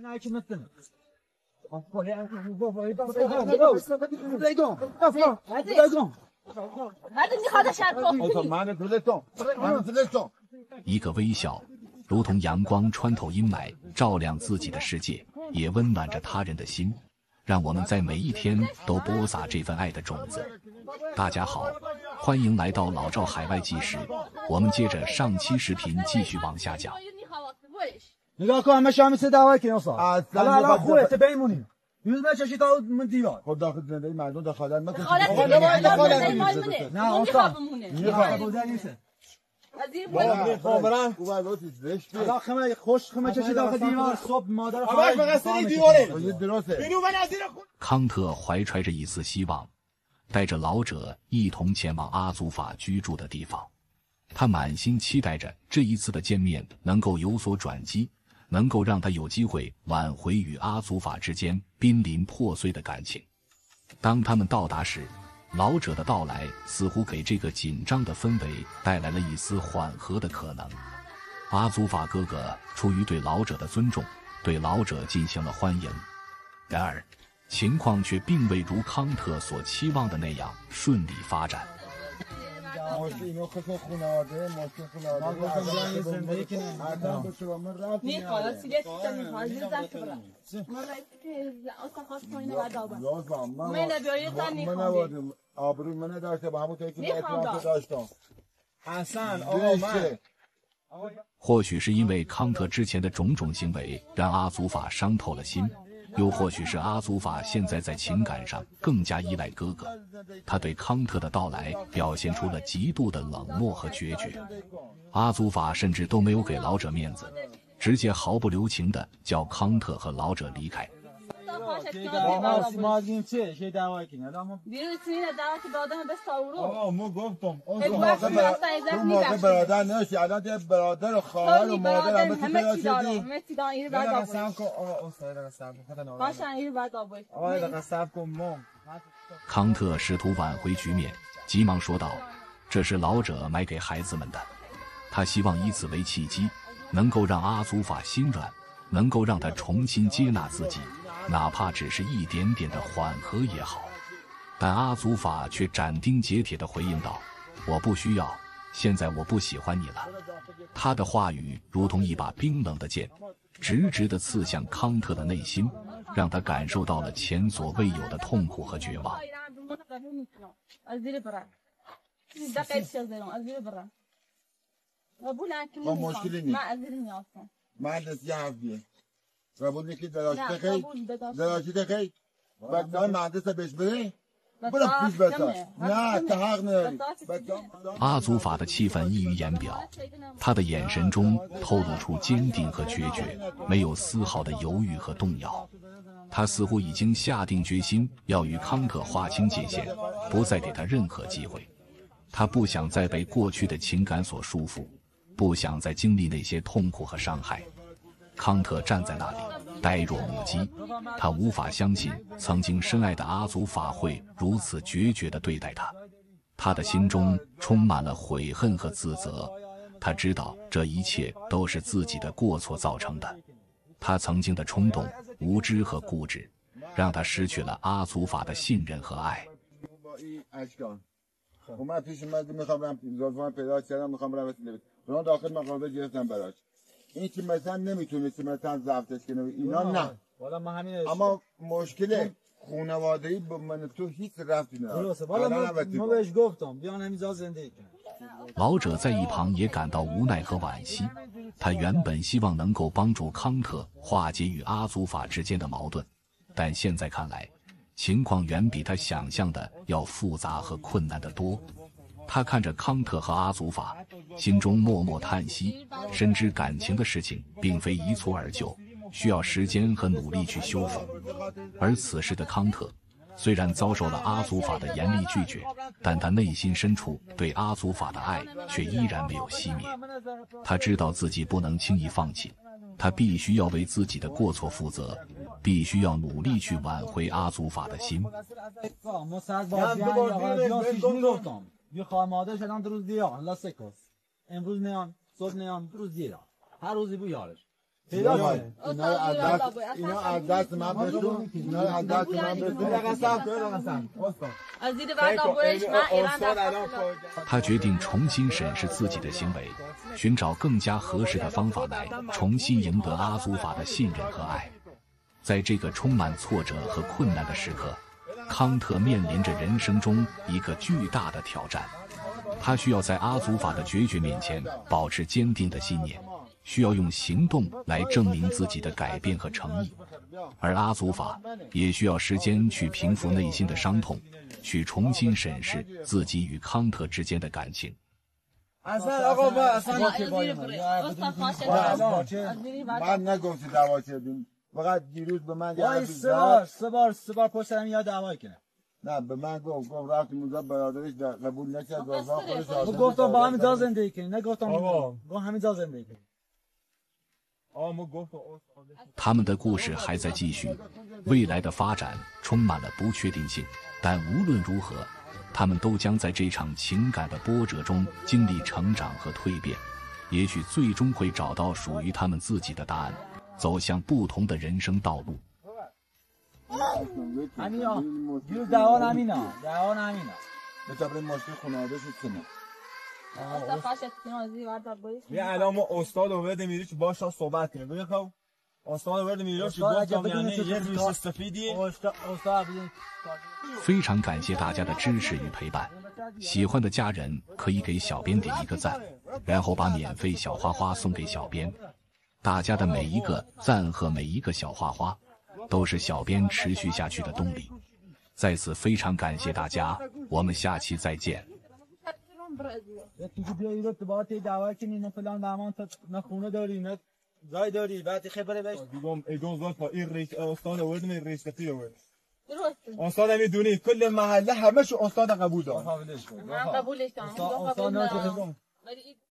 一个微笑，如同阳光穿透阴霾，照亮自己的世界，也温暖着他人的心。让我们在每一天都播撒这份爱的种子。大家好，欢迎来到老赵海外纪实。我们接着上期视频继续往下讲。 نگاه کن همه شامی سه دعوای که نصاب حالا خوبه تو بمیمونیم یوز نشاشی تا من دیوار خب داخل زندگی مردم دخالت نکن نه آسان میخوام خبرم حالا خمه خوش خمه چشی داخل دیوار صبح مادر 康特怀揣着一丝希望，带着老者一同前往阿祖法居住的地方。他满心期待着这一次的见面能够有所转机，能够让他有机会挽回与阿祖法之间濒临破碎的感情。当他们到达时，老者的到来似乎给这个紧张的氛围带来了一丝缓和的可能。阿祖法哥哥出于对老者的尊重，对老者进行了欢迎。然而，情况却并未如康特所期望的那样顺利发展。或许是因为康特之前的种种行为让阿祖法伤透了心，又或许是阿祖法现在在情感上更加依赖哥哥，他对康特的到来表现出了极度的冷漠和决绝。阿祖法甚至都没有给老者面子，直接毫不留情地叫康特和老者离开。康特试图挽回局面，急忙说道：“这是老者买给孩子们的，他希望以此为契机，能够让阿祖法心软，能够让他重新接纳自己，哪怕只是一点点的缓和也好。”但阿祖法却斩钉截铁地回应道：“我不需要，现在我不喜欢你了。”他的话语如同一把冰冷的剑，直直地刺向康特的内心，让他感受到了前所未有的痛苦和绝望。阿祖法的气氛溢于言表，他的眼神中透露出坚定和决绝，没有丝毫的犹豫和动摇。他似乎已经下定决心要与康特划清界限，不再给他任何机会。他不想再被过去的情感所束缚，不想再经历那些痛苦和伤害。康特站在那里呆若木鸡，他无法相信曾经深爱的阿祖法会如此决绝地对待他。他的心中充满了悔恨和自责，他知道这一切都是自己的过错造成的。他曾经的冲动、无知和固执，让他失去了阿祖法的信任和爱。 این که مثلا نمیتونستی مثلا ضبطش کنه اینا نه اما مشکل خانوادگی با من تو هیچ ربطی نداره ما بهش گفتم بیان همینجا زندگی کنه。 老者在一旁也感到无奈和惋惜，他原本希望能够帮助康特化解与阿祖法之间的矛盾，但现在看来，情况远比他想象的要复杂和困难得多。他看着康特和阿祖法，心中默默叹息，深知感情的事情并非一蹴而就，需要时间和努力去修复。而此时的康特，虽然遭受了阿祖法的严厉拒绝，但他内心深处对阿祖法的爱却依然没有熄灭。他知道自己不能轻易放弃，他必须要为自己的过错负责，必须要努力去挽回阿祖法的心。 یه خواهر مادر شدن 2 روز دیگه حالا 3 کس امروز میان صبح میان 2 روز دیگه هر روزی بو یارش اینا از دست من بسون اینا از دست من بسون 他决定重新审视自己的行为，寻找更加合适的方法来重新赢得阿祖法的信任和爱。在这个充满挫折和困难的时刻，康特面临着人生中一个巨大的挑战。他需要在阿祖法的决绝面前保持坚定的信念，需要用行动来证明自己的改变和诚意，而阿祖法也需要时间去平复内心的伤痛，去重新审视自己与康特之间的感情。 من نگفتی دعوا کردیم فقط دیروز به من سه بار پشت سرم یاد دعوا کنه نه به من گفت رفتیم اونجا برادرش قبول نکرد خودش گفتم با همین جا زندگی کنی نگفتم با همین جا زندگی کنی 他们的故事还在继续，未来的发展充满了不确定性，但无论如何，他们都将在这场情感的波折中经历成长和蜕变，也许最终会找到属于他们自己的答案，走向不同的人生道路。 الان ما استاد آورده میری که باهاش صحبت کنیم ببین خب استاد آورده میری که گفتم یعنی یه ریش سفیدی 非常感谢大家的支持与陪伴，喜欢的家人可以给小编点一个赞，然后把免费小花花送给小编。大家的每一个赞和每一个小花花都是小编持续下去的动力。在此非常感谢大家，我们下期再见。 تو بیا ایراد باید دعوا کنی نه فلان مامان نه خونه داری نه جای داری بعد خبره بهش دیگم ایگون زاد با این رئیس استاد آورد من رئیس کتی آورد استاد میدونی کل محله همه شو استاد قبول دارن من قبولش دارم